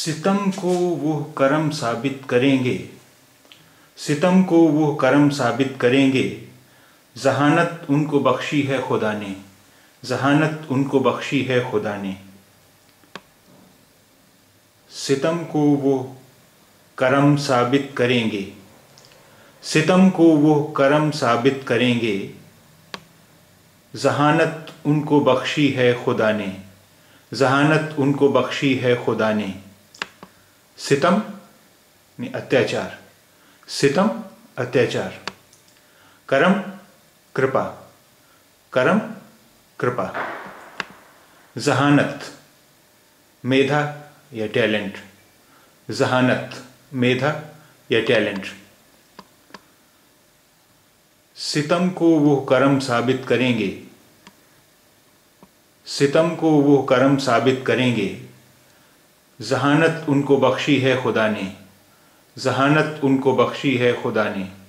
सितम को वो करम साबित करेंगे, सितम को वो करम साबित करेंगे, जहानत उनको बख्शी है खुदा ने, जहानत उनको बख्शी है खुदा ने। सितम को वो करम साबित करेंगे, सितम को वो करम साबित करेंगे, जहानत उनको बख्शी है खुदा ने, जहानत उनको बख्शी है खुदा ने। सितम में अत्याचार, सितम अत्याचार, करम कृपा, करम कृपा, जहानत मेधा या टैलेंट, जहानत मेधा या टैलेंट। सितम को वो करम साबित करेंगे, सितम को वो करम साबित करेंगे, जहानत उनको बख्शी है खुदा ने, जहानत उनको बख्शी है खुदा ने।